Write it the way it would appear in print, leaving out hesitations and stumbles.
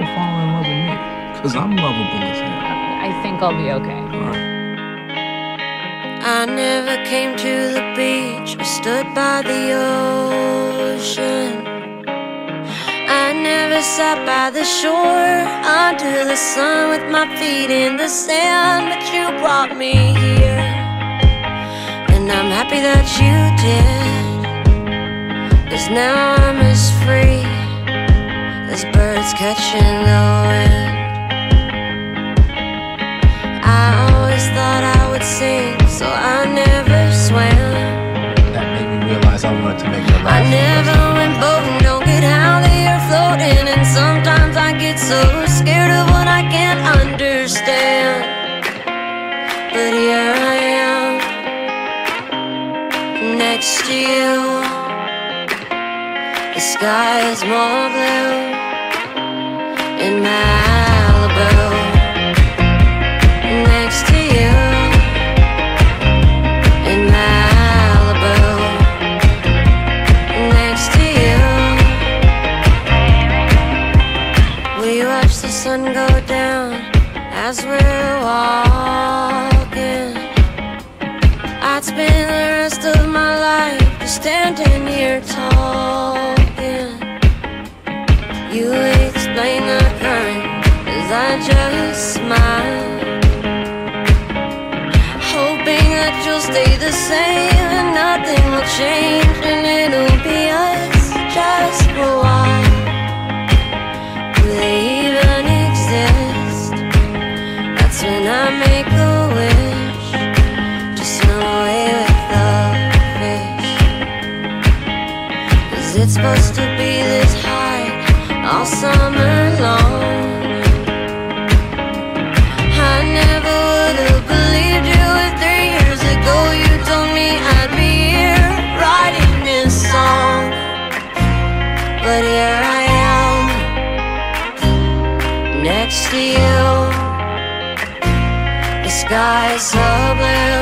fall in love with me, because I'm lovable as hell. I think I'll be okay. I never came to the beach or stood by the ocean. I never sat by the shore under the sun with my feet in the sand. But you brought me here, and I'm happy that you did, 'cause now I'm as free as birds catching the wind. I always thought I would sink, so I never swam. That made me realize I wanted to make her laugh. I never went boating, don't get how they are floating. And sometimes I get so scared of what I can't understand. But here I am, next to you. The sky is more blue in Malibu. Next to you in Malibu. Next to you. We watch the sun go down as we're walking. I'd spend the rest of my life just standing here talking. You explain the current as I just smile, hoping that you'll stay the same and nothing will change, and it'll be us just for a while. Do they even exist? That's when I make a wish to swim away with the fish. 'Cause it's supposed to be this high all summer long. I never would have believed you if 3 years ago you told me I'd be here writing this song. But here I am, next to you. The sky is so blue